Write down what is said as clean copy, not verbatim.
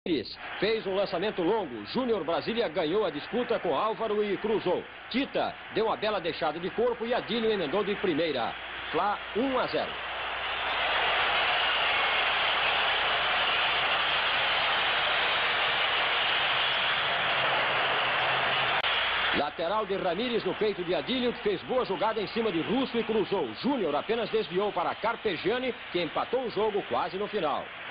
Fez um lançamento longo. Júnior Brasília ganhou a disputa com Álvaro e cruzou. Tita deu uma bela deixada de corpo e Adílio emendou de primeira. Fla 1-0. Lateral de Ramírez no peito de Adílio, que fez boa jogada em cima de Russo e cruzou. Júnior apenas desviou para Carpegiani, que empatou o jogo quase no final.